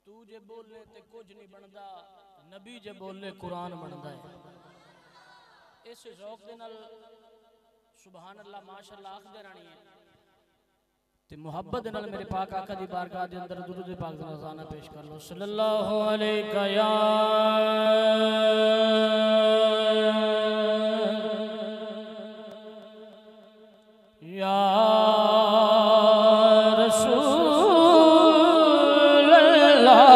तू जे बोले ते कुछ नहीं बनता, नबी जे बोले कुरान बनता है। इस शौक दे नाल सुभान अल्लाह माशाअल्लाह आखदे रहनी है ते मुहब्बत दे नाल मेरे पाक आका दी बारगाह दे अंदर दुरूद पाक दा नज़ाना पेश कर लो। सल्लल्लाहु अलैका या रसूल अल्लाह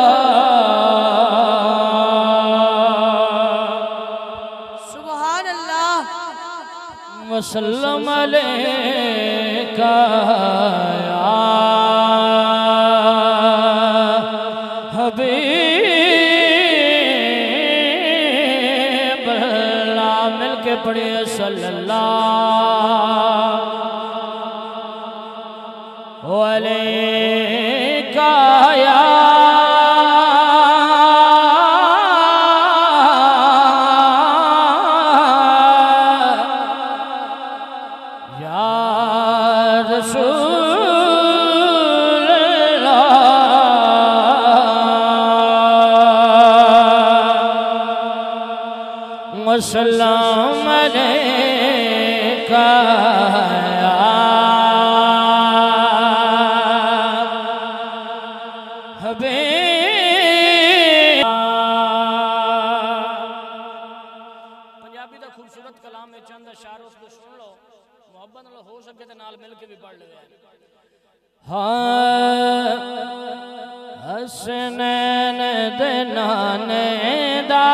सुभान अल्लाह वसल्लम अलैका या हबीब अल्लाह। मिलके पढ़िए सल्लल्लाहु अलैका या सलाम अलैका या हबीब। पंजाबी दा खूबसूरत कलाम में चंद अशार उसको सुन लो, मोहब्बत नाल हो सके ते नाल मिल के भी पढ़ लो। हाँ हसनैन दे नाने दा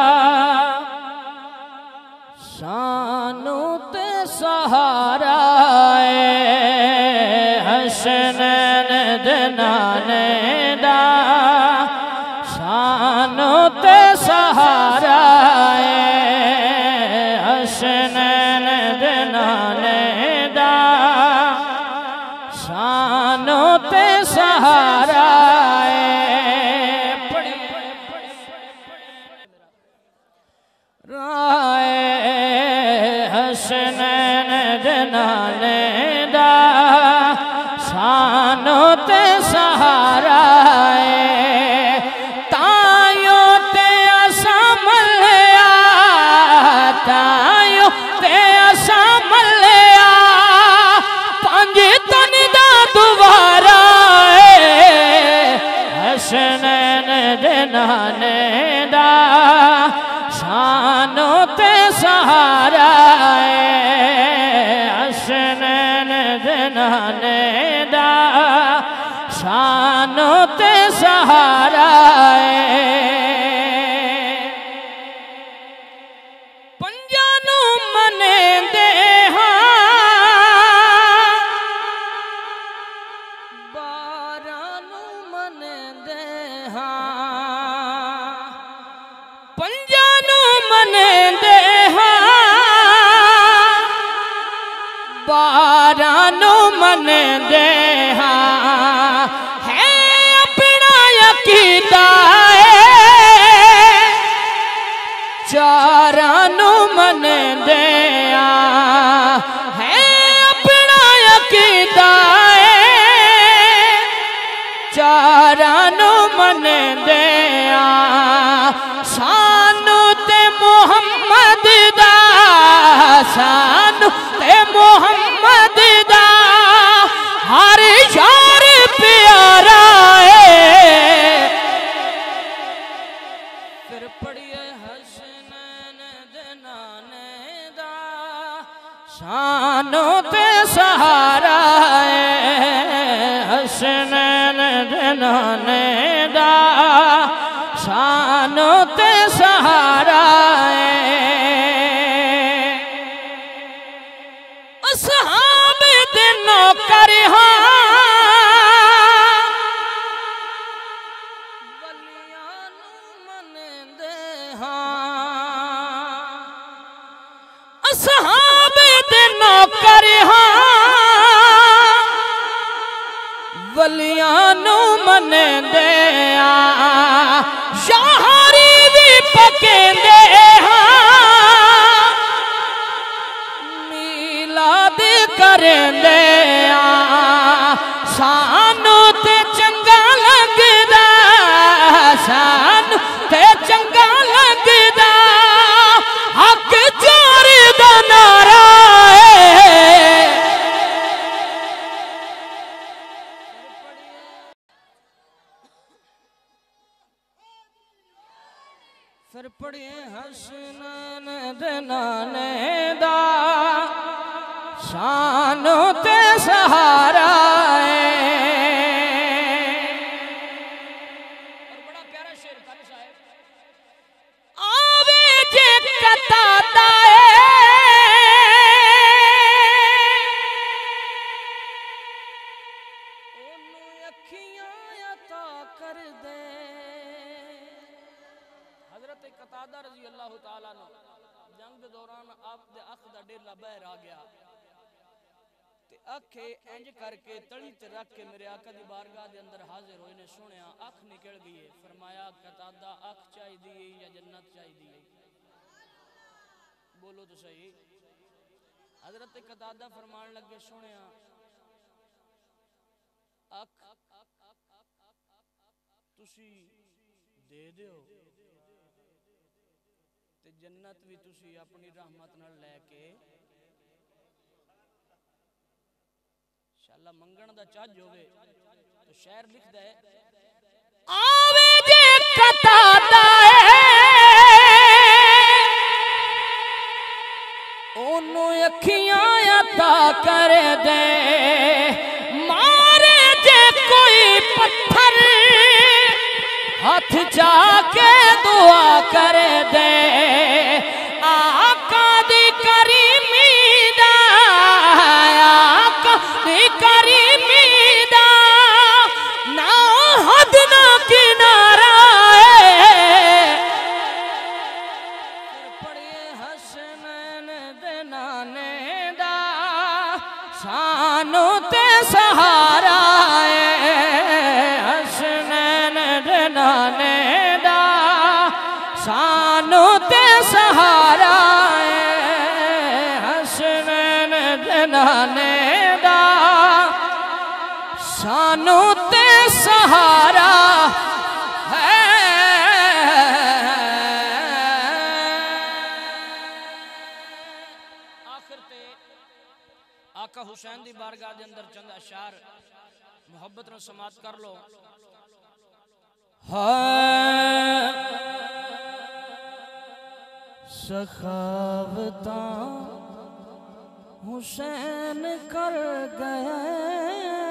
सानू ते सहारा है, हसनैन दे नाने दा सानू ते सहारा है, हसनैन दे नाने दा सानू ते सहारा है। हसनैन दे नाने दा सानू ते सहारा है, तायो ते असा मल्लिया, तायो ते असा मल्लिया पंज तन दा दुबारा है, हसनैन दे नाने दा सानू ते सहारा है, हसनैन दे नाने दा सानू ते सहारा है। पंजा नू मनेंदे हां, बारां नू मनेंदे हां, पंजा नू मनेंदे हां, बारां नू मनेंदे हां, है अपना अकीदा है, चारां नू मनेंदे हां, है अपना अकीदा है, चारां नू मनेंदे हां, सानू ते मुहम्मद दा, सानू ते मुहम्मद दा हर यार प्यारा है। फिर पढ़िए हसनैन दे नाने दा सानू ते सहारा है, हसनैन दे नाने दा सानू ते सहारा है। असहाब दे नौकर हां, वलियां नू मनेंदे हां, असहाब दे नौकर हां, वलियां नू मनेंदे हां, यारी भी पकेंदे हां, मिलाद करेंदे हां, सानू ते चंगा लगदा फिर पढ़िए हसनैन दे नाने दा शानो ते सहारा है। और बड़ा प्यारा शेर कारी साहब, आवे जे कतादा कतादा रजी अल्लाह तआला नो जंग दे दौरान आप दे अख दा डेला बहर आ गया ते अखे इंज करके तली ते रख के मेरे आका दी बारगाह दे अंदर हाजिर होए ने। सुनया अख निकल गई है। फरमाया कतादा अख चाहिदी है या जन्नत चाहिदी है? बोलो तो सही। हजरत कतादा फरमान लगे सुनया अख तुसी दे दियो ते जन्नत भी तुसी अपनी रहमत नाल लेके इंशाअल्लाह मंगण दा चज होवे तो शायर लिखदा है आवे जे कतादा ओनू अखियां अता कर दे, मारे जे कोई पत्थर हाथ जाके दुआ कर दे। आका दी करीमी दा, आका दी करीमी दा ना हद ना किनारा है। पढ़िए हसनैन दे नाने दा शानो ते सहारा है। हसनैन दे नाने दा शानो ते सहारा है। हसनैन दे नाने दा शानो ते सहारा है। आखिर ते आका हुसैन दी बारगाह दे अंदर चंद अशार मोहब्बत नाल समात कर लो। सखावता हुसैन कर गए